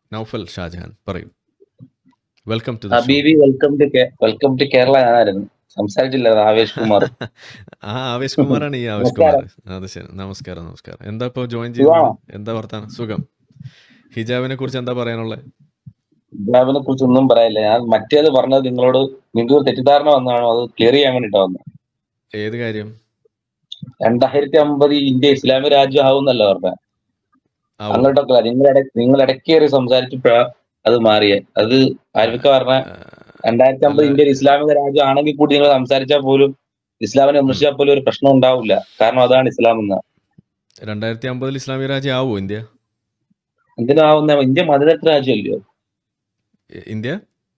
നൗഫൽ ഷാജഹാൻ പറയൂ. Welcome to the show. ഹബീബി welcome to Kerala. ഞാനായിരുന്നു സംസാരിച്ചില്ല, ആവേശ് കുമാർ. ആ ആവേശ് കുമാറാണ് ഈ ആവേശ് കുമാർ. അത് ശരി. നമസ്കാരം. എന്താ ഇപ്പോൾ ജോയിൻ ചെയ്തത്? എന്താ വർത്താനം? സുഖം. ഹിജാബിനെ കുറിച്ച് എന്താ പറയാനുള്ളത്? ഹിജാബിനെ കുറിച്ച് ഒന്നും പറയാനില്ല. ഞാൻ മറ്റേത് പറഞ്ഞത് നിങ്ങൾക്ക് തെറ്റിദ്ധാരണ വന്നതാണോ, അത് ക്ലിയർ ചെയ്യാൻ വേണ്ടിട്ടാ വന്നത്. ഏത് കാര്യം? 2050 ഇന്ത്യ ഇസ്ലാമിക രാജ്യം ആവുന്നല്ല പറഞ്ഞ. അങ്ങോട്ടൊക്കെ നിങ്ങൾ ഇടയ്ക്ക് കയറി സംസാരിച്ചപ്പോഴാ അത് മാറിയേ. അത് ആരൊക്കെ പറഞ്ഞ 2050 ഇന്ത്യ ഇസ്ലാമിക രാജ്യം ആണെങ്കിൽ കൂടി നിങ്ങൾ സംസാരിച്ചാൽ പോലും, ഇസ്ലാമിനെ വിമർശിച്ചാൽ പോലും ഒരു പ്രശ്നം ഉണ്ടാവില്ല. കാരണം അതാണ് ഇസ്ലാം എന്ന. 2050 ഇസ്ലാമിക രാജ്യം ആവോ ഇന്ത്യ? എന്തിനാവുന്ന? ഇന്ത്യ മതേതര രാജ്യമല്ലയോ? ഇന്ത്യ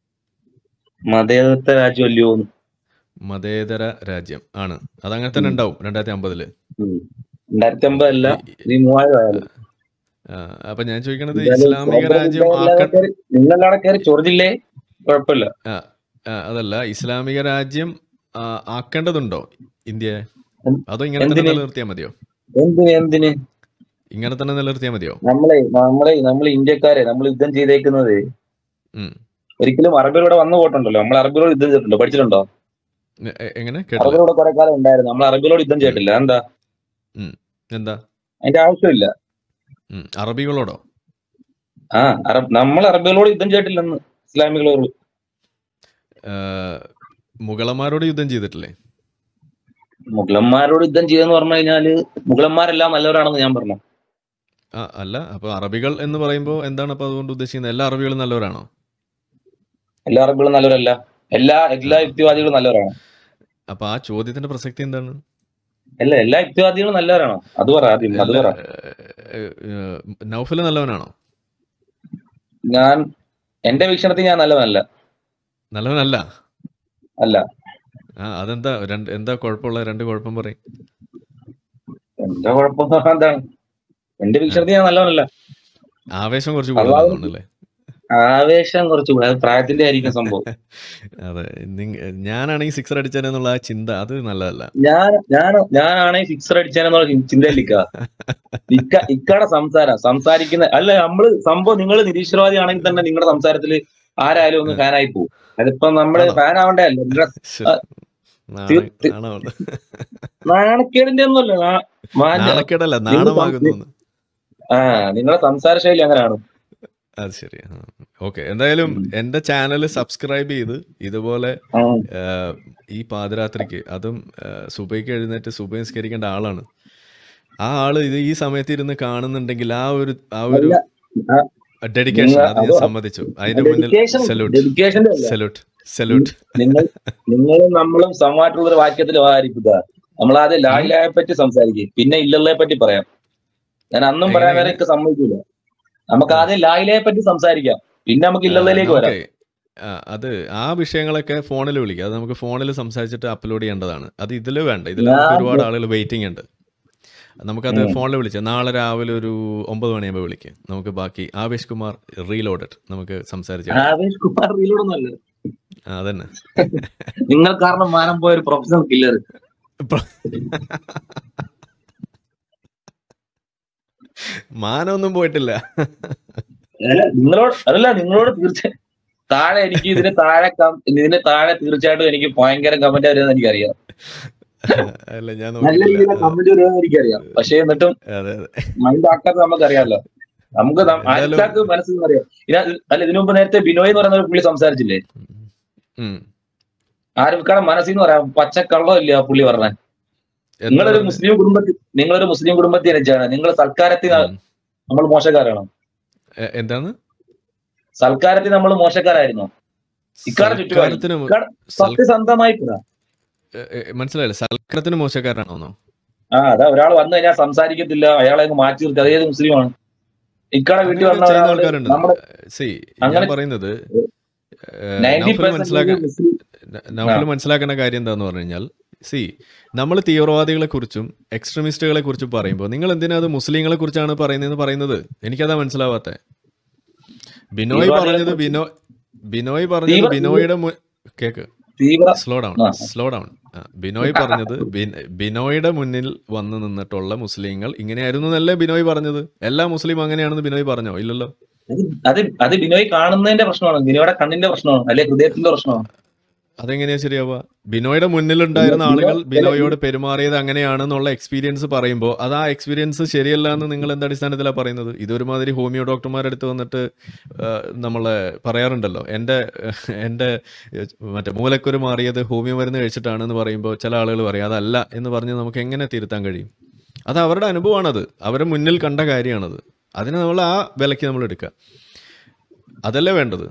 മതേതര രാജ്യമല്ലയോ? മതേതര രാജ്യം ആണ്. അതങ്ങനെ തന്നെ ഉണ്ടാവും 2050. 2050 അല്ല, 3000 ആയാലും. അപ്പൊ ഞാൻ ചോദിക്കണത് ഇസ്ലാമിക രാജ്യം നിങ്ങളവിടെ കയറി ചൊറിഞ്ഞില്ലേ കുഴപ്പമില്ല. അതല്ല, ഇസ്ലാമിക രാജ്യം ആക്കേണ്ടതുണ്ടോ ഇന്ത്യയെ? അതോ ഇങ്ങനെ തന്നെ നിലനിർത്തിയാൽ മതിയോ? എന്തിന് ഇങ്ങനെ തന്നെ നിലനിർത്തിയാൽ മതിയോ? നമ്മൾ ഇന്ത്യക്കാരെ നമ്മൾ യുദ്ധം ചെയ്തേക്കുന്നത് ഒരിക്കലും അറബികളോട് വന്നു പോയിട്ടുണ്ടല്ലോ. നമ്മൾ അറബികളോട് യുദ്ധം ചെയ്തിട്ടുണ്ടോ? പഠിച്ചിട്ടുണ്ടോ? എങ്ങനെ? അറബികളോട് കുറെ കാലം ഉണ്ടായിരുന്നു. നമ്മൾ അറബികളോട് യുദ്ധം ചെയ്തിട്ടില്ല. എന്താ അതിന്റെ ആവശ്യമില്ല. അറബികളോടോ? നമ്മൾ അറബികളോട് യുദ്ധം ചെയ്തിട്ടില്ലെന്ന്. ഇസ്ലാമികളോട്, മുഗളന്മാരോട് യുദ്ധം ചെയ്തിട്ടില്ലേ? മുഗളന്മാരോട് യുദ്ധം ചെയ്തെന്ന് പറഞ്ഞു കഴിഞ്ഞാല് മുഗളന്മാരെല്ലാം നല്ലവരാണെന്ന് ഞാൻ പറഞ്ഞു. അല്ല, അപ്പൊ അറബികൾ എന്ന് പറയുമ്പോ എന്താണ് അപ്പൊ അതുകൊണ്ട് ഉദ്ദേശിക്കുന്നത്? എല്ലാ അറബികളും നല്ലവരാണോ? എല്ലാ അറബികളും നല്ലവരല്ല. എല്ലാ യുക്തിവാദികളും നല്ലവരാണ്. അപ്പൊ ആ ചോദ്യത്തിന്റെ പ്രസക്തി എന്താണ്? എല്ലാ യുക്തിവാദികളും നല്ലവരാണോ? അത് പറ ആദ്യം. അത് പറ. നൗഫല് നല്ലവനാണോ? എന്റെ വീക്ഷണത്തിൽ ഞാൻ നല്ലവനല്ല. അല്ല. അതെന്താ? എന്താ കുഴപ്പമുള്ള? രണ്ട് കുഴപ്പം പറയും. എന്റെ കുഴപ്പം എന്താണ്? എന്റെ വീക്ഷണത്തിൽ ഞാൻ നല്ലവനല്ല. ആവേശം കുറച്ച് കൂടുതലാണല്ലേ? ആവേശം കുറച്ച് പ്രായത്തിന്റെ ആയിരിക്കും സംഭവം. അതെ, ഞാനാണെങ്കിൽ സിക്സർ അടിച്ചാനെന്നുള്ള ആ ചിന്ത അത് നല്ലതല്ല. ഞാനാണെങ്കിൽ സിക്സർ അടിച്ചാനെന്നുള്ള ചിന്തയിലിക്ക ഇക്കടെ സംസാരിക്കുന്ന അല്ല. നമ്മള് സംഭവം നിങ്ങൾ നിരീശ്വരവാദി ആണെങ്കിൽ തന്നെ നിങ്ങളുടെ സംസാരത്തിൽ ആരായാലും ഒന്ന് ഫാനായി പോകും. അതിപ്പോ നമ്മള് ഫാൻ ആവണ്ടേ അല്ല. നാണക്കേടിന്റെ ഒന്നുമല്ല, നാണക്കേടല്ല, നാണമാകുന്നു. നിങ്ങളുടെ സംസാര ശൈലി അങ്ങനെയാണ്. അത് ശരി. ഓക്കെ. എന്തായാലും എന്റെ ചാനൽ സബ്സ്ക്രൈബ് ചെയ്ത് ഇതുപോലെ ഈ പാതിരാത്രിക്ക്, അതും സുബൈക്ക് എഴുന്നേറ്റ് സുബൈ നിസ്കരിക്കേണ്ട ആളാണ്. ആ ആള് ഇത് ഈ സമയത്ത് ഇരുന്ന് കാണുന്നുണ്ടെങ്കിൽ ആ ഒരു ഡെഡിക്കേഷൻ അത് ഞാൻ സമ്മതിച്ചു. അതിന്റെ മുന്നിൽ സല്യൂട്ട്. നിങ്ങളും നമ്മളും സമമായിട്ടുള്ള ഒരു വാക്യത്തിൽ വാരിക്കുക. നമ്മൾ ആദ്യം ലായിലായെ പറ്റി സംസാരിക്കും, പിന്നെ ഇല്ലയെ പറ്റി പറയാം. ഞാൻ അന്നും പറയാൻ വരെ എനിക്ക് സമ്മതിക്കൂല. നമുക്ക് ആദ്യം ലായിലയെ പറ്റി സംസാരിക്കാം, പിന്നെ നമുക്ക് ഇല്ലയിലേക്ക് വരാം. അത് ആ വിഷയങ്ങളൊക്കെ ഫോണിൽ വിളിക്കാം. അത് നമുക്ക് ഫോണിൽ സംസാരിച്ചിട്ട് അപ്ലോഡ് ചെയ്യേണ്ടതാണ്. അത് ഇതില് വേണ്ട. ഇതിൽ ഒരുപാട് ആളുകൾ വെയിറ്റിംഗ് ഉണ്ട്. നമുക്കത് ഫോണിൽ വിളിച്ചാൽ നാളെ രാവിലെ ഒരു 9 മണിയാകുമ്പോൾ വിളിക്കാം. നമുക്ക് ബാക്കി ആവേശ് കുമാർ റീലോഡഡ് നമുക്ക് സംസാരിച്ചു. ആവേശ് കുമാർ റീലോഡ് ഒന്നല്ല. അതന്നെ, നിങ്ങൾ കാരണം മാനം പോയ ഒരു പ്രൊഫഷണൽ കില്ലർ. മാനൊന്നും പോയിട്ടില്ല. നിങ്ങളോട് തീർച്ചയായും താഴെ എനിക്ക് ഇതിന് താഴെ തീർച്ചയായിട്ടും എനിക്ക് ഭയങ്കര കമന്റ് വരുമെന്ന് എനിക്കറിയാം. നല്ല രീതിയിലെ കമന്റ് വരുമെന്ന് എനിക്കറിയാം. പക്ഷെ എന്നിട്ടും മൈൻഡ് ആക്കാത്ത നമുക്കറിയാമല്ലോ. നമുക്ക് ആർക്കാർക്ക് മനസ്സിൽ അറിയാം. അല്ല, ഇതിനു മുമ്പ് നേരത്തെ ബിനോയ് എന്ന് പറയുന്ന പുള്ളി സംസാരിച്ചില്ലേ? ആർക്കാണ് മനസ്സിൽ നിന്ന് പറയാം. പച്ചക്കള്ളമില്ല പുള്ളി പറഞ്ഞ. നിങ്ങളൊരു മുസ്ലിം കുടുംബത്തിൽ ജനിച്ചാണ്. നിങ്ങൾ സൽക്കാരത്തിൽ നമ്മൾ മോശക്കാരാണോ? എന്താണ് സൽക്കാരത്തിൽ നമ്മൾ മോശക്കാരായിരുന്നോ? ഇക്കാടെ ചുറ്റുപാടും സത്യസന്ധമായി മനസ്സിലായില്ല. സൽക്കാരത്തിന് മോശക്കാരാണോ? അതാ ഒരാൾ വന്നു കഴിഞ്ഞാൽ സംസാരിക്കത്തില്ല, അയാളെ മാറ്റി നിർത്തി. അതേത് മുസ്ലിമാണ്? ഇക്കാടെ വീട്ടിൽ ആൾക്കാരുണ്ട്. ഞാൻ പറയുന്നത് നൗഫൽ മനസ്സിലാക്കേണ്ട കാര്യം എന്താന്ന് പറഞ്ഞു കഴിഞ്ഞാൽ, നമ്മൾ തീവ്രവാദികളെ കുറിച്ചും എക്സ്ട്രീമിസ്റ്റുകളെ കുറിച്ചും പറയുമ്പോൾ നിങ്ങൾ എന്തിനാ അത് മുസ്ലിങ്ങളെ കുറിച്ചാണ് പറയുന്നത്? എനിക്കതാ മനസ്സിലാവാത്തെ. ബിനോയ് പറഞ്ഞത് ബിനോയുടെ കേക്ക് സ്ലോ ഡൗൺ. ബിനോയ് പറഞ്ഞത് ബിനോയുടെ മുന്നിൽ വന്നു നിന്നിട്ടുള്ള മുസ്ലിങ്ങൾ ഇങ്ങനെയായിരുന്നു എന്നല്ലേ ബിനോയ് പറഞ്ഞത്? എല്ലാ മുസ്ലിം അങ്ങനെയാണെന്ന് ബിനോയ് പറഞ്ഞോ? ഇല്ലല്ലോ. അത് ബിനോയ് കാണുന്നതിന്റെ പ്രശ്നമാണ്, ബിനോയുടെ കണ്ണിന്റെ പ്രശ്നമാണ്, അല്ലെ ഹൃദയത്തിന്റെ പ്രശ്നമാണ്. അതെങ്ങനെയാ ശരിയാവുക? ബിനോയുടെ മുന്നിലുണ്ടായിരുന്ന ആളുകൾ ബിനോയോട് പെരുമാറിയത് അങ്ങനെയാണെന്നുള്ള എക്സ്പീരിയൻസ് പറയുമ്പോൾ അത് ആ എക്സ്പീരിയൻസ് ശരിയല്ല എന്ന് നിങ്ങൾ എന്ത് അടിസ്ഥാനത്തിലാണ് പറയുന്നത്? ഇതൊരുമാതിരി ഹോമിയോ ഡോക്ടർമാരുടെ അടുത്ത് വന്നിട്ട് നമ്മളെ പറയാറുണ്ടല്ലോ, എൻ്റെ മറ്റേ മൂലക്കുരു മാറിയത് ഹോമിയോ മരുന്ന് കഴിച്ചിട്ടാണെന്ന് പറയുമ്പോൾ ചില ആളുകൾ പറയും അതല്ല എന്ന് പറഞ്ഞ് നമുക്ക് എങ്ങനെ തിരുത്താൻ കഴിയും? അത് അവരുടെ അനുഭവമാണത്, അവരെ മുന്നിൽ കണ്ട കാര്യമാണത്. അതിനെ നമ്മൾ ആ വിലയ്ക്ക് നമ്മൾ എടുക്കുക, അതല്ലേ വേണ്ടത്?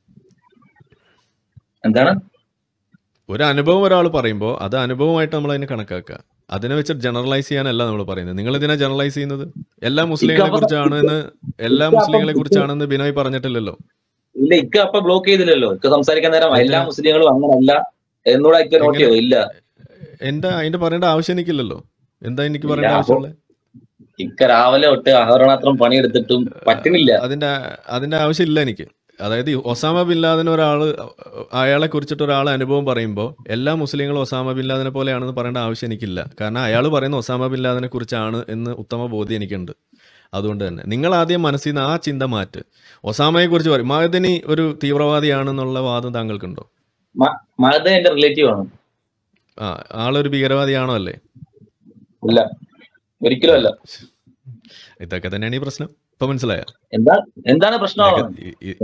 എന്താണ് ഒരു അനുഭവം ഒരാൾ പറയുമ്പോൾ അത് അനുഭവമായിട്ട് നമ്മൾ അതിനെ കണക്കാക്കുക. അതിനെ വെച്ച് ജനറലൈസ് ചെയ്യാനല്ല നമ്മൾ പറയുന്നത്. നിങ്ങൾ ഇതിനെ ജനറലൈസ് ചെയ്യുന്നത് എല്ലാ മുസ്ലിങ്ങളെ കുറിച്ചാണെന്ന് ബിനോയ് പറഞ്ഞിട്ടില്ലല്ലോ. ഇല്ല, ഇക്ക അപ്പൊ ബ്ലോക്ക് ചെയ്തില്ലല്ലോ. ഇക്ക സംസാരിക്കാൻ നേരം എല്ലാ മുസ്ലിങ്ങളും അങ്ങനല്ല എന്നൂടെ ഇക്ക നോട്ട് ചെയ്യോ? ഇല്ല, അതിന്റെ പറയേണ്ട ആവശ്യം എനിക്കില്ലല്ലോ. എന്താ എനിക്ക് പറയേണ്ട ആവശ്യമുള്ളത്? ഇക്ക രാവിലെ തൊട്ട് അഹോരാത്രം പണിയെടുത്തിട്ടും പറ്റുന്നില്ല. അതിന്റെ ആവശ്യമില്ല എനിക്ക്. അതായത് ഒസാമ ബിൻ ലാദൻ അയാളെ കുറിച്ചിട്ട് ഒരാൾ അനുഭവം പറയുമ്പോൾ എല്ലാ മുസ്ലിങ്ങളും ഒസാമ ബിൻ ലാദനെ പോലെയാണെന്ന് പറയേണ്ട ആവശ്യം എനിക്കില്ല. കാരണം അയാൾ പറയുന്ന ഒസാമ ബിൻ ലാദനെ കുറിച്ചാണ് എന്ന് ഉത്തമ ബോധ്യം എനിക്കുണ്ട്. അതുകൊണ്ട് തന്നെ നിങ്ങൾ ആദ്യം മനസ്സിൽ നിന്ന് ആ ചിന്ത മാറ്റ്. ഒസാമയെ കുറിച്ച് പറയും മഅദനി ഒരു തീവ്രവാദിയാണെന്നുള്ള വാദം താങ്കൾക്കുണ്ടോ? മഅദനി എന്റെ റിലേറ്റീവ് ആണ്. ആളൊരു ഭീകരവാദിയാണോ? അല്ലേ? ഇല്ല, ഒരിക്കലും അല്ല. ഇതൊക്കെ തന്നെയാണ് ഈ പ്രശ്നം. ഇപ്പൊ മനസ്സിലായ എന്താണ് പ്രശ്നമാവുന്നത്?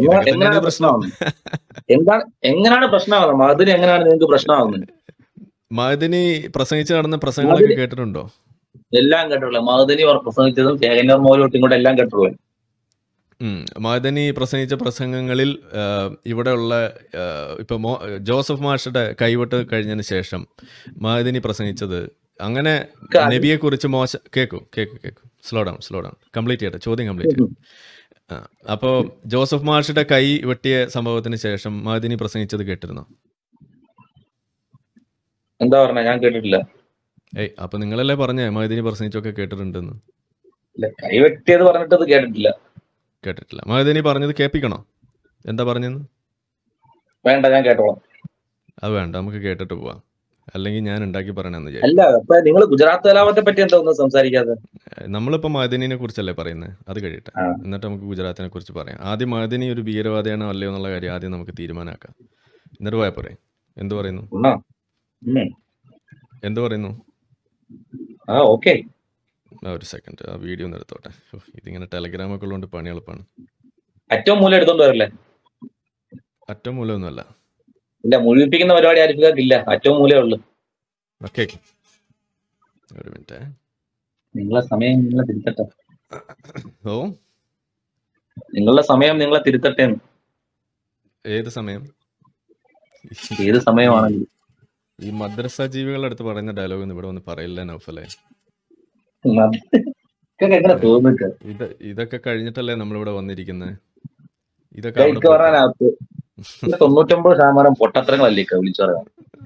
എങ്ങനെയാണ് പ്രശ്നമാവുന്നത്? മഅദനി എങ്ങനെയാണ് നിങ്ങൾക്ക് പ്രശ്നമാവുന്നത്? മഅദനി പ്രസംഗിച്ച് നടന്ന പ്രസംഗങ്ങളൊക്കെ കേട്ടിട്ടുണ്ടോ? എല്ലാം കേട്ടുള്ളത്. മഅദനി പ്രസംഗിച്ചതും കേകന്നൂർ മൗലൂട്ടും കൂടെ എല്ലാം കേട്ടുള്ളത്. മഅദനി പ്രസംഗിച്ച പ്രസംഗങ്ങളിൽ ഇവിടെയുള്ള ഇപ്പൊ ജോസഫ് മാഷയുടെ കൈവിട്ട് കഴിഞ്ഞതിന് ശേഷം മഅദനി പ്രസംഗിച്ചത് അങ്ങനെ നബിയെ കുറിച്ച് കേക്കൂ സ്ലോ ഡൗൺ കംപ്ലീറ്റ് ചെയ്യട്ടെ, ചോദ്യം കംപ്ലീറ്റ് ചെയ്യും. അപ്പോ ജോസഫ് മാഷിയുടെ കൈ വെട്ടിയ സംഭവത്തിന് ശേഷം മഅദനി പ്രസംഗിച്ചത് കേട്ടിരുന്നോ? എന്താ പറഞ്ഞ? ഞാൻ കേട്ടിട്ടില്ല. അപ്പൊ നിങ്ങളല്ലേ പറഞ്ഞേ മഅദനി പ്രസംഗിച്ചൊക്കെ കേട്ടിട്ടുണ്ടെന്ന്? കൈ വെട്ടിയത് പറഞ്ഞിട്ടത് കേട്ടിട്ടില്ല. മഅദനി പറഞ്ഞത് കേൾപ്പിക്കണോ? എന്താ പറഞ്ഞെന്ന്? വേണ്ട, ഞാൻ കേട്ടോളാം. അത് വേണ്ട, നമുക്ക് കേട്ടിട്ട് പോവാം. അല്ലെങ്കിൽ ഞാൻ ഉണ്ടാക്കി പറയണെന്ന് നിങ്ങൾ ഗുജറാത്ത് കലാപത്തെ പറ്റി എന്താ ഒന്നും സംസാരിക്കാതെ? നമ്മളിപ്പോ മഅദനിനെ കുറിച്ചല്ലേ പറയുന്നത്, അത് കഴിയട്ടെ, എന്നിട്ട് നമുക്ക് ഗുജറാത്തിനെ കുറിച്ച് പറയാം. ആദ്യം മഅദനി ഒരു ഭീകരവാദിയാണോ അല്ലയോ എന്നുള്ള കാര്യം ആദ്യം നമുക്ക് തീരുമാനമാക്കാം, എന്നിട്ട് പോയാ പോരെ. എന്ത് പറയുന്നു? ഒരു സെക്കൻഡ്, ആ വീഡിയോ ഒന്ന് എടുത്തോട്ടെ. ഇതിങ്ങനെ ടെലഗ്രാമൊക്കെ ഉള്ളതുകൊണ്ട് പണി എളുപ്പമാണ്. അറ്റവും മൂലം എടുത്തോണ്ട് വരല്ലേ? അറ്റവും മൂലമൊന്നുമല്ല, ഇല്ല, മുഴുവിപ്പിക്കുന്ന പരിപാടി ആയിരിക്കില്ല. അറ്റവും മൂലേ ഉള്ളു. ഒരു മിനിറ്റ്, നിങ്ങളെ സമയം നിങ്ങളെ തിരുത്തട്ടെ. നിങ്ങളുടെ സമയം നിങ്ങളെ തിരുത്തട്ടെ. ഏത് സമയം? ഏത് സമയമാണെങ്കിൽ ഈ മദ്രസ ജീവികളുടെ അടുത്ത് പറയുന്ന ഡയലോഗ് ഒന്നും ഇവിടെ ഒന്ന് പറയില്ല നൗഫലെ. ഇതൊക്കെ കഴിഞ്ഞിട്ടല്ലേ നമ്മളിവിടെ വന്നിരിക്കുന്നത്. ഇതൊക്കെ 99% പൊട്ടത്തരങ്ങളല്ലേ വിളിച്ചു പറയാം.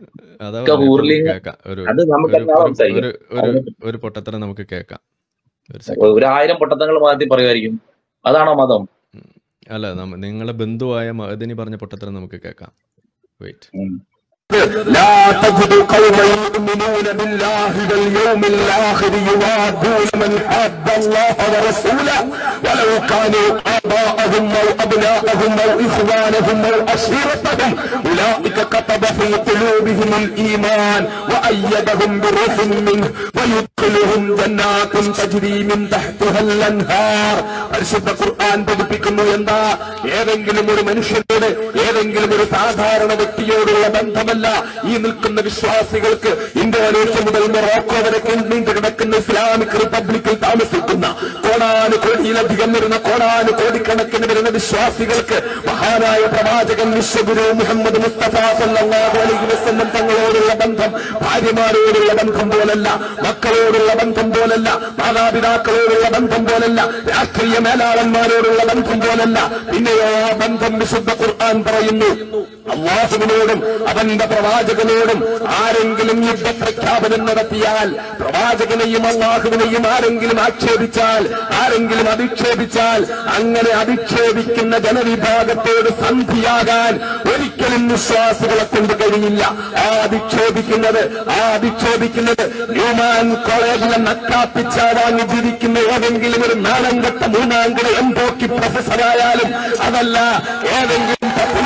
ഒരു പൊട്ടത്തരം നമുക്ക് കേൾക്കാം. 1000 പൊട്ടത്തരങ്ങൾ മാറ്റി പറയുമായിരിക്കും. അതാണോ മതം? അല്ല, നിങ്ങളെ ബന്ധുവായ മഅദനി പറഞ്ഞ പൊട്ടത്തരം നമുക്ക് കേൾക്കാം. വെയിറ്റ്. لا تجد قوما يؤمنون بالله واليوم الآخر يوادون من حاد الله ورسوله ولو كانوا آباءهم أو أبناءهم أو إخوانهم أو عشيرتهم أولئك كتب في قلوبهم الإيمان وأيدهم بروح منه ويدخلهم جنات تجري من تحتها الأنهار. പരിശുദ്ധ ഖുർആൻ പഠിപ്പിക്കുന്നു എന്താ? ഏതെങ്കിലും ഒരു മനുഷ്യനോട്, ഏതെങ്കിലും ഒരു സാധാരണ വ്യക്തിയോടുള്ള ബന്ധമല്ല ഈ നിൽക്കുന്ന വിശ്വാസികൾക്ക്. ഇന്തോനേഷ്യ മുതൽ മൊറോക്കോ വരെ നീണ്ടു കിടക്കുന്ന ഇസ്ലാമിക് റിപ്പബ്ലിക്കിൽ താമസിക്കുന്ന കോടാനുകോടിയിലധികം വരുന്ന കോടാനുകോടിക്കണക്കിന് വരുന്ന വിശ്വാസികൾക്ക് മഹാനായ പ്രവാചകൻ വിശ്വഗുരു മുഹമ്മദ് മുസ്തഫ സല്ലല്ലാഹു അലൈഹി വസല്ലം തങ്ങളോടുള്ള ബന്ധം ഭാര്യമാരോടുള്ള ബന്ധം പോലല്ല, മക്കളോടുള്ള ബന്ധം പോലല്ല, മാതാപിതാക്കളോടുള്ള ബന്ധം പോലല്ല, രാഷ്ട്രീയ മേലാളന്മാരോടുള്ള ബന്ധം പോലല്ല. പിന്നെയോ ബന്ധം വിശുദ്ധ ഖുർആൻ പറയുന്നു, അല്ലാഹുവിനോടും അവന്റെ പ്രവാചകനോടും ആരെങ്കിലും യുദ്ധപ്രഖ്യാപനം നടത്തിയാൽ, പ്രവാചകനെയും അല്ലാഹുവിനെയും ആരെങ്കിലും ആക്ഷേപിച്ചാൽ, ആരെങ്കിലും അധിക്ഷേപിച്ചാൽ, അങ്ങനെ അധിക്ഷേപിക്കുന്ന ജനവിഭാഗത്തോട് സന്ധിയാകാൻ ഒരിക്കലും വിശ്വാസികളെ കൊണ്ട് കഴിയില്ല. ആ അധിക്ഷേപിക്കുന്നത് ആ അധിക്ഷേപിക്കുന്നത് ന്യൂമാൻ കോളേജിലെ നക്കാപ്പിച്ച വാങ്ങി ജീവിക്കുന്ന ഏതെങ്കിലും ഒരു നാലംഗത്ത മൂന്നാംകിട എംപോക്കി പ്രൊഫസറായാലും, അതല്ല ഏതെങ്കിലും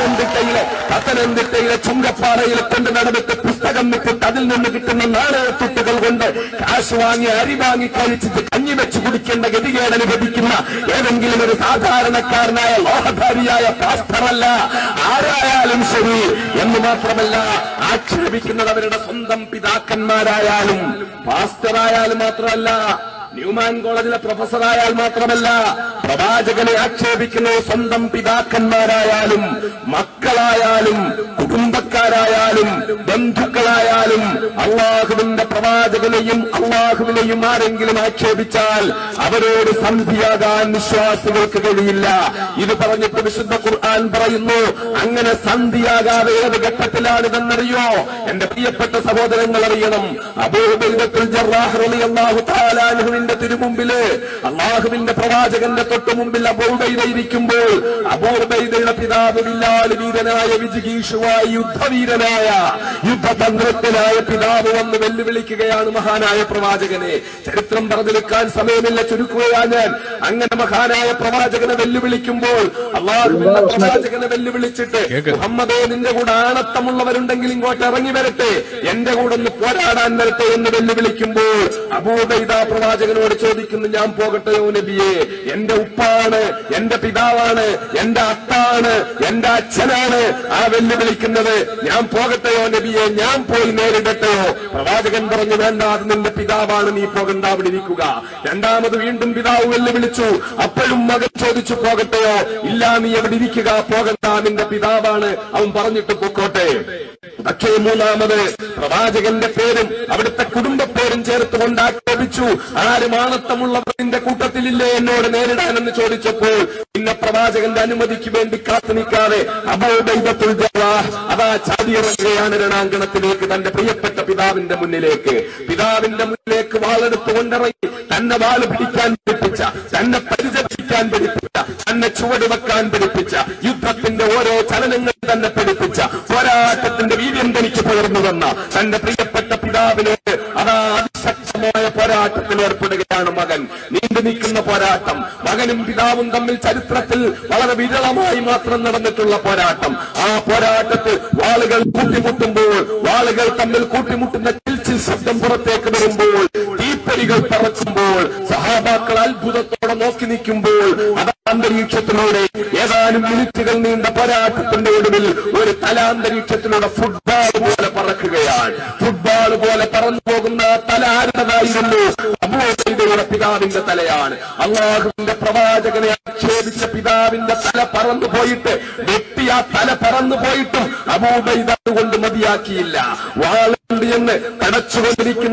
പത്തനംതിട്ടയിലെ ചുങ്കപ്പാറയിൽ കൊണ്ട് നടന്നിട്ട് പുസ്തകം വിട്ടിട്ട് അതിൽ നിന്ന് കിട്ടുന്ന നാണയത്തുട്ടുകൾ കൊണ്ട് കാശ് വാങ്ങി അരി വാങ്ങി കഴിച്ചിട്ട് കഞ്ഞി വെച്ച് കുടിക്കേണ്ട ഗതികേട് അനുഭവിക്കുന്ന ഏതെങ്കിലും ഒരു സാധാരണക്കാരനായ ലോഹധാരിയായ പാസ്റ്ററല്ല, ആരായാലും ശരി. എന്ന് മാത്രമല്ല, ആക്ഷേപിക്കുന്നത് അവരുടെ സ്വന്തം പിതാക്കന്മാരായാലും പാസ്റ്ററായാലും മാത്രമല്ല, ന്യൂമാൻ കോളേജിലെ പ്രൊഫസറായാൽ മാത്രമല്ല, പ്രവാചകനെ ആക്ഷേപിക്കുന്നത് സ്വന്തം പിതാക്കന്മാരായാലും മക്കളായാലും കുടുംബക്കാരായാലും ബന്ധുക്കളായാലും അള്ളാഹുവിന്റെ പ്രവാചകനെയും അള്ളാഹുവിനെയും ആരെങ്കിലും ആക്ഷേപിച്ചാൽ അവരോട് സന്ധിയാകാൻ വിശ്വാസികൾക്ക് കഴിയില്ല. ഇത് പറഞ്ഞിട്ട് വിശുദ്ധ ഖുർആൻ പറയുന്നു, അങ്ങനെ സന്ധിയാകാതെ ഏത് ഘട്ടത്തിലാണിതെന്നറിയോ? എന്റെ പ്രിയപ്പെട്ട സഹോദരങ്ങൾ അറിയണം. അബൂ ഉബൈദത്തുൽ ജറാഹ് റളിയല്ലാഹു തആല അൻഹുവിന്റെ തിരുമുമ്പില് അള്ളാഹുവിന്റെ പ്രവാചകന്റെ തൊട്ടു മുമ്പിൽ അബൂ ഉബൈദ ഇരിക്കുമ്പോൾ അബൂ ഉബൈദയുടെ പിതാവ് ബിലാൽ വീരനായ വിജിഗീഷുവായ യുദ്ധവീരനായ യുദ്ധതന്ത്രജ്ഞനായ പിതാവ് വന്ന് വെല്ലുവിളിക്കുകയാണ് മഹാനായ പ്രവാചകനെ. ചരിത്രം പറഞ്ഞെടുക്കാൻ സമയമില്ല, ചുരുക്കുകയാ ഞാൻ. അങ്ങനെ മഹാനായ പ്രവാചകനെ വെല്ലുവിളിക്കുമ്പോൾ അള്ളാഹുവിന്റെ പ്രവാചകനെ വെല്ലുവിളിച്ചിട്ട്, മുഹമ്മദേ, നിന്റെ കൂടെ ആണത്തമുള്ളവരുണ്ടെങ്കിൽ ഇങ്ങോട്ട് ഇറങ്ങി വരട്ടെ, എന്റെ കൂടെ ഒന്ന് പോരാടാൻ വരട്ടെ എന്ന് വെല്ലുവിളിക്കുമ്പോൾ അബൂ ഉബൈദ പ്രവാചകനോട് ചോദിക്കുന്നു, ഞാൻ പോകട്ടെയോ നബിയെ? എന്റെ ഉപ്പാണ്, എന്റെ പിതാവാണ്, എന്റെ അത്താണ്, എന്റെ അച്ഛനാണ് ആ വെല്ലുവിളിക്കുന്നത്, ഞാൻ പോകട്ടെയോ നബിയെ? ഞാൻ പോയി നേരിടട്ടെയോ? പ്രവാചകൻ പറഞ്ഞു, വേണ്ട, അത് നിന്റെ പിതാവാണ്, നീ പോകണ്ട, അവിടെ ഇരിക്കുക. രണ്ടാമത് വീണ്ടും പിതാവ് വെല്ലുവിളിച്ചു. അപ്പോഴും മകൻ ചോദിച്ചു, പോകട്ടെയോ? ഇല്ല, നീ എവിടെ ഇരിക്കുക, പോകണ്ട, നിന്റെ പിതാവാണ്, അവൻ പറഞ്ഞിട്ട് പൊക്കോട്ടെ. പക്ഷേ മൂന്നാമത് പ്രവാചകന്റെ പേരും അവിടുത്തെ കുടുംബ പേരും ചേർത്തുകൊണ്ട് ആക്ഷേപിച്ചു. ആരും ആണത്തമുള്ളവർ നിന്റെ കൂട്ടത്തിലില്ലേ എന്നോട് നേരിടാനെന്ന് ചോദിച്ചപ്പോൾ പിന്നെ പ്രവാചകന്റെ അനുമതിക്ക് വേണ്ടി കാത്തു നിൽക്കാതെ അബൂ ഉബൈദത്തുൽ ജറാഹ് അതാ ചാടിയിറങ്ങുകയാണ് രണാങ്കണത്തിലേക്ക്, തന്റെ പ്രിയപ്പെട്ട പിതാവിന്റെ മുന്നിലേക്ക്. പിതാവിന്റെ മുന്നിലേക്ക് വാളെടുത്ത് കൊണ്ടിറങ്ങി തന്നെ വാള് പിടിക്കാൻ പഠിപ്പിച്ച, തന്നെ പരിചരിക്കാൻ പഠിപ്പിച്ച, തന്നെ ചുവട് വെക്കാൻ പഠിപ്പിച്ച, യുദ്ധത്തിന്റെ ഓരോ ചലനങ്ങൾ തന്നെ പഠിപ്പിച്ച, പോരാട്ടത്തിന്റെ വീര്യം തനിക്ക് പകർന്നു തന്ന തന്റെ പ്രിയപ്പെട്ട പിതാവിനോട് അതാ അതിശക്തമായ പോരാട്ടത്തിൽ ഏർപ്പെടുകയാണ് മകൻ. നീണ്ടു നിൽക്കുന്ന പോരാട്ടം, മകനും പിതാവും തമ്മിൽ ചരിത്രത്തിൽ വളരെ വിരളമായി മാത്രം നടന്നിട്ടുള്ള പോരാട്ടം. ആ പോരാട്ടത്തിൽ വാളുകൾ കൂട്ടിമുട്ടുമ്പോൾ, വാളുകൾ തമ്മിൽ കൂട്ടിമുട്ടുന്ന ചിൽച്ചിൽ ശബ്ദം പുറത്തേക്ക് വരുമ്പോൾ, തീപ്പരികൾ പറക്കുമ്പോൾ, സഹാബാക്കൾ അത്ഭുതത്തോടെ നോക്കി നിൽക്കുമ്പോൾ, അത് അന്തരീക്ഷത്തിലൂടെ ഏതാനും മിനിറ്റുകൾ നീണ്ട പോരാട്ടത്തിന്റെ ഒടുവിൽ ഒരു തലാന്തരീക്ഷത്തിലൂടെ ഫുട്ബോൾ പോലെ പറക്കുകയാണ്. ഫുട്ബോൾ പോലെ പറന്നു പോകുന്ന തല ആരുടേതായിരുന്നു? അബൂ ഉബൈദയുടെ പിതാവിന്റെ തലയാണ്. അള്ളാഹുവിന്റെ പ്രവാചകനെ ആക്ഷേപിച്ച പിതാവിന്റെ തല പറന്നു പോയിട്ട്, വെട്ടിയ തല പറന്നു പോയിട്ടും അബൂ ഉബൈദ കൊണ്ട് മതിയാക്കിയില്ല. വാളുണ്ട് എന്ന് കടച്ചുകൊണ്ടിരിക്കുന്ന.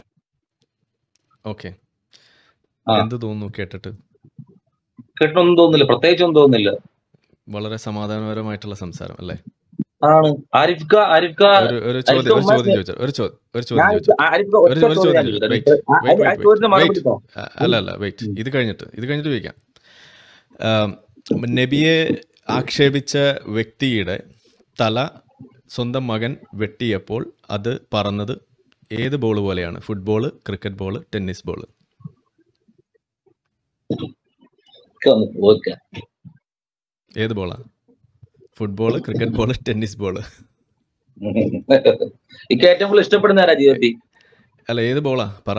ഓക്കെ, എന്ത് തോന്നുന്നു കേട്ടിട്ട്? കേട്ടൊന്നും തോന്നുന്നില്ല, പ്രത്യേകിച്ചൊന്നും തോന്നുന്നില്ല. വളരെ സമാധാനപരമായിട്ടുള്ള സംസാരം അല്ലേ? ആണ്. ആരിഫ്ക ഒരു ചോദ്യം അല്ല വെയിറ്റ്, ഇത് കഴിഞ്ഞിട്ട് ചോദിക്കാം. നബിയെ ആക്ഷേപിച്ച വ്യക്തിയുടെ തല സ്വന്തം മകൻ വെട്ടിയപ്പോൾ അത് പറന്നത് ഏത് ബോൾ പോലെയാണ്? Football, cricket ball, tennis ball? ഏത് ബോളാ? Football, cricket ball, tennis ball? ഏറ്റവും കൂടുതൽ ഇഷ്ടപ്പെടുന്ന ആരാ ജീവിതത്തിൽ? അല്ല, ഏത് ബോളാ പറ.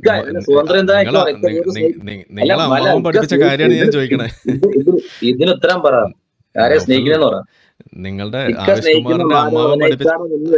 നിങ്ങൾ അമ്മാവൻ പഠിപ്പിച്ച കാര്യമാണ് ഞാൻ ചോദിക്കണേ. ഇതിന് ഉത്തരം പറ, ആരെ സ്നേഹിക്കണെന്ന് പറ. നിങ്ങളുടെ ആവേശകുമാറിന്റെ അമ്മാവൻ പഠിപ്പിച്ച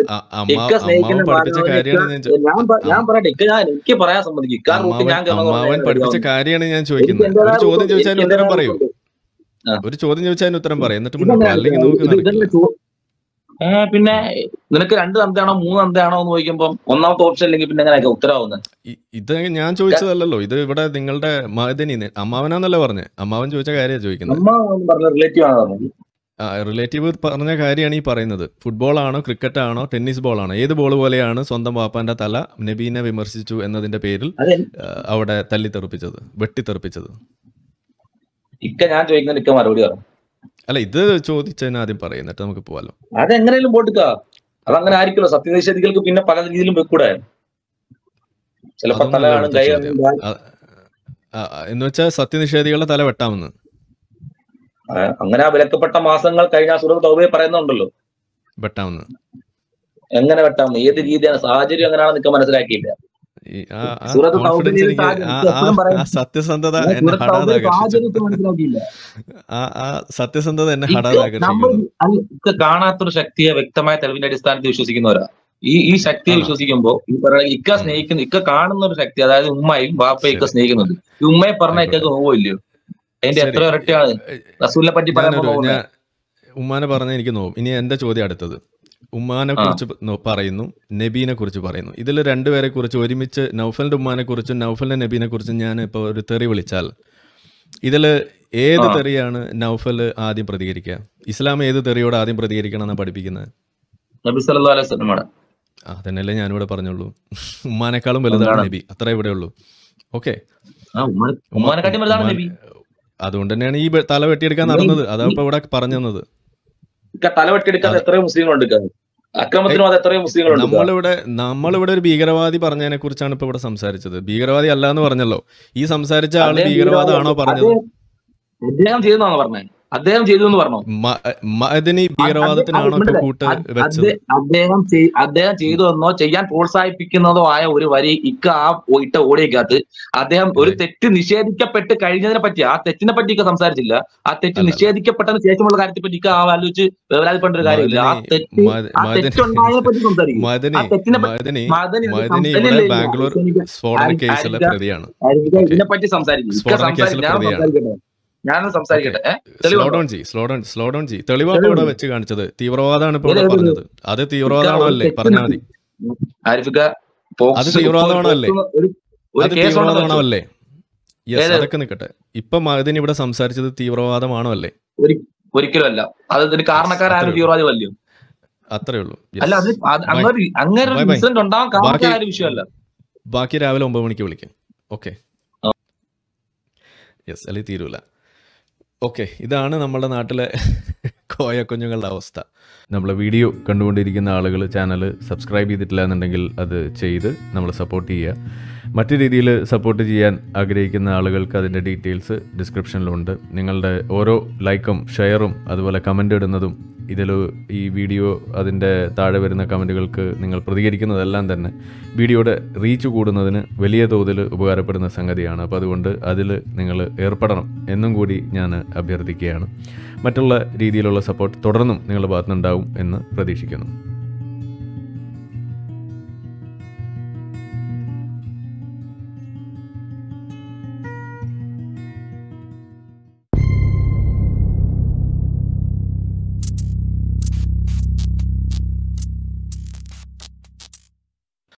കാര്യമാണ് ഞാൻ പറയട്ടെ. എനിക്ക് പറയാൻ സമ്മതിക്കും. അമ്മാവൻ പഠിപ്പിച്ച കാര്യമാണ് ഞാൻ ചോദിക്കുന്നത്. ഒരു ചോദ്യം ചോദിച്ചാൽ ഉത്തരം പറയൂ. ഒരു ചോദ്യം ചോദിച്ചാൽ ഉത്തരം പറയും, എന്നിട്ട് മുന്നോട്ട്. അല്ലെങ്കിൽ നമുക്ക് പിന്നെ നിനക്ക് 2 അന്തയാണോ 3 അന്തയാണോ എന്ന് ചോദിക്കുമ്പോ ഒന്നാമത്തെ ഓപ്ഷൻ അല്ലെങ്കിൽ പിന്നെ എങ്ങനെയൊക്കെ ഉത്തരവാകുന്നത്? ഇത് ഞാൻ ചോദിച്ചതല്ലോ, ഇത് ഇവിടെ നിങ്ങളുടെ അമ്മാവനാന്നല്ലേ പറഞ്ഞേ? അമ്മാവൻ ചോദിച്ച കാര്യമാണ് ചോദിക്കുന്നത്. റിലേറ്റീവ് പറഞ്ഞ കാര്യമാണ് ഈ പറയുന്നത്. ഫുട്ബോൾ ആണോ, ക്രിക്കറ്റ് ആണോ, ടെന്നീസ് ബോൾ ആണോ? ഏത് ബോൾ പോലെയാണ് സ്വന്തം വാപ്പാന്റെ തല നബീനെ വിമർശിച്ചു എന്നതിന്റെ പേരിൽ അവിടെ തല്ലിത്തെറിപ്പിച്ചത്, വെട്ടിത്തെറിപ്പിച്ചത്? ഞാൻ ചോദിക്കുന്ന മറുപടി പറഞ്ഞു. അല്ല, ഇത് ചോദിച്ചതിന് ആദ്യം പറയും, എന്നിട്ട് നമുക്ക് പോവാലോ. അതെങ്ങനെയും പോട്ടുക. അതങ്ങനെ ആയിരിക്കുമല്ലോ. സത്യനിഷേധികൾക്ക് പിന്നെ പല രീതിയിലും വെക്കൂടെ. ചിലപ്പോ തല കാണും, കൈ കാണും. എന്ന് വെച്ചാൽ സത്യനിഷേധികളുടെ തല വെട്ടാമെന്ന്. അങ്ങനെ ആ വിലക്കപ്പെട്ട മാസങ്ങൾ കഴിഞ്ഞ സൂറത്ത് തൗബയിൽ പറയുന്നുണ്ടല്ലോ വെട്ടാമെന്ന്. എങ്ങനെ വെട്ടാമെന്ന്, ഏത് രീതിയാണ്, സാഹചര്യം എങ്ങനെയാണെന്ന് നിനക്ക് മനസ്സിലാക്കിയില്ല. സത്യസന്ധത എന്നെ ഹടാതാകർഷിക്കുന്നു. കാണാത്തൊരു ശക്തിയെ വ്യക്തമായ തെളിവിന്റെ അടിസ്ഥാനത്തിൽ വിശ്വസിക്കുന്നവരാ. ഈ ശക്തിയെ വിശ്വസിക്കുമ്പോ ഈ പറയുന്ന ഇക്ക സ്നേഹിക്കുന്ന, ഇക്ക കാണുന്ന ഒരു ശക്തി, അതായത് ഉമ്മയും വാപ്പയും ഇക്ക സ്നേഹിക്കുന്നുണ്ട്. ഈ ഉമ്മയെ പറഞ്ഞ ഇക്കൊക്കെ നോവില്ലയോ? അതിന്റെ എത്ര ഇരട്ടിയാണ് റസൂലിനെ പറ്റി പറയുന്നത്. ഉമ്മാനെ പറഞ്ഞ എനിക്ക് നോവും. ഇനി എന്റെ ചോദ്യം അടുത്തത്, ഉമ്മാനെ കുറിച്ച് പറയുന്നു, നബീനെ കുറിച്ച് പറയുന്നു. ഇതിൽ രണ്ടുപേരെ കുറിച്ച് ഒരുമിച്ച് നൗഫലിന്റെ ഉമ്മാനെ കുറിച്ചും നൗഫലിന്റെ നബീനെ കുറിച്ചും ഞാൻ ഇപ്പോൾ ഒരു തെറി വിളിച്ചാൽ ഇതില് ഏത് തെറിയാണ് നൗഫൽ ആദ്യം പ്രതികരിക്കുക? ഇസ്ലാം ഏത് തെറിയോട് ആദ്യം പ്രതികരിക്കണം എന്നാണ് പഠിപ്പിക്കുന്നത്? നബി സല്ലല്ലാഹു അലൈഹി വസല്ലം. അതന്നെയല്ലേ ഞാനിവിടെ പറഞ്ഞുള്ളൂ. ഉമ്മാനേക്കാളും വലുതാണ് നബി, അത്രേ ഇവിടെ ഉള്ളൂ. ഓക്കെ, അതുകൊണ്ട് തന്നെയാണ് ഈ തല വെട്ടിയെടുക്കാൻ നടന്നത്. അതാ ഇപ്പൊ ഇവിടെ പറഞ്ഞു തന്നത്. തല വെട്ടിയെടുക്കാതെ എത്രയോ മുസ്ലിങ്ങളുണ്ട്, അക്രമത്തിനും അത് എത്രയോ മുസ്ലിങ്ങളുണ്ട്. നമ്മളിവിടെ ഒരു ഭീകരവാദി പറഞ്ഞതിനെ കുറിച്ചാണ് ഇപ്പൊ ഇവിടെ സംസാരിച്ചത്. ഭീകരവാദി അല്ല എന്ന് പറഞ്ഞല്ലോ. ഈ സംസാരിച്ച ആള് ഭീകരവാദമാണോ പറഞ്ഞത്? അദ്ദേഹം ചെയ്തെന്നാണോ പറഞ്ഞത്? അദ്ദേഹം ചെയ്തു എന്ന് പറഞ്ഞോ? മഅദനി ഭീകരവാദത്തിനാണോ കൂട്ട് വെച്ചത്? അദ്ദേഹം ചെയ്തു എന്നോ ചെയ്യാൻ പ്രോത്സാഹിപ്പിക്കുന്നതോ ആയ ഒരു വരി ഇക്ക ആ ഇട്ട ഓടിയേക്കകത്ത് അദ്ദേഹം ഒരു തെറ്റ് നിഷേധിക്കപ്പെട്ട് കഴിഞ്ഞതിനെ പറ്റി, ആ തെറ്റിനെ പറ്റി ഇക്ക സംസാരിച്ചില്ല. ആ തെറ്റ് നിഷേധിക്കപ്പെട്ടതിന് ശേഷമുള്ള കാര്യത്തെ പറ്റി ഇക്ക ആലോചിച്ച് വേവലാതിപ്പെടേണ്ട ഒരു കാര്യമില്ല. ആ തെറ്റുണ്ടായതിനെ പറ്റി സംസാരിക്കും. ഇതിനെ പറ്റി സംസാരിക്കും. ഞാനൊന്ന് സംസാരിക്കട്ടെ. തെളിവാണ് വെച്ച് കാണിച്ചത്. തീവ്രവാദമാണ് ഇപ്പോൾ പറഞ്ഞത്. അത് തീവ്രവാദമാണോ അല്ലേ? പറഞ്ഞാൽ മതി. അത് തീവ്രവാദമാണോ അല്ലേ? അത് തീവ്രവാദമാണോ അല്ലേ? യെസ്, അതൊക്കെ നിൽക്കട്ടെ. ഇപ്പൊ മഅദനി ഇവിടെ സംസാരിച്ചത് തീവ്രവാദമാണോ അല്ലേ? ഒരിക്കലും അല്ല. അതിന് കാരണക്കാരും തീവ്രവാദികളല്ലോ. അത്രേ ഉള്ളൂ. ബാക്കി രാവിലെ 9 മണിക്ക് വിളിക്കാം. ഓക്കെ, യെസ്, അല്ലെങ്കിൽ തീരൂല. ഓക്കെ, ഇതാണ് നമ്മുടെ നാട്ടിലെ കോയക്കുഞ്ഞുങ്ങളുടെ അവസ്ഥ. നമ്മളെ വീഡിയോ കണ്ടുകൊണ്ടിരിക്കുന്ന ആളുകൾ ചാനൽ സബ്സ്ക്രൈബ് ചെയ്തിട്ടില്ല എന്നുണ്ടെങ്കിൽ അത് ചെയ്ത് നമ്മളെ സപ്പോർട്ട് ചെയ്യുക. മറ്റു രീതിയിൽ സപ്പോർട്ട് ചെയ്യാൻ ആഗ്രഹിക്കുന്ന ആളുകൾക്ക് അതിൻ്റെ ഡീറ്റെയിൽസ് ഡിസ്ക്രിപ്ഷനിലുണ്ട്. നിങ്ങളുടെ ഓരോ ലൈക്കും ഷെയറും അതുപോലെ കമൻ്റ് ഇടുന്നതും ഇതിൽ ഈ വീഡിയോ അതിൻ്റെ താഴെ വരുന്ന കമൻറ്റുകൾക്ക് നിങ്ങൾ പ്രതികരിക്കുന്നതെല്ലാം തന്നെ വീഡിയോയുടെ റീച്ച് കൂടുന്നതിന് വലിയ തോതിൽ ഉപകാരപ്പെടുന്ന സംഗതിയാണ്. അപ്പോൾ അതുകൊണ്ട് അതിൽ നിങ്ങൾ ഏർപ്പെടണം എന്നും കൂടി ഞാൻ അഭ്യർത്ഥിക്കുകയാണ്. മറ്റുള്ള രീതിയിലുള്ള സപ്പോർട്ട് തുടർന്നും നിങ്ങളുടെ ഭാഗത്തുനിന്നുണ്ടാവും എന്ന് പ്രതീക്ഷിക്കുന്നു.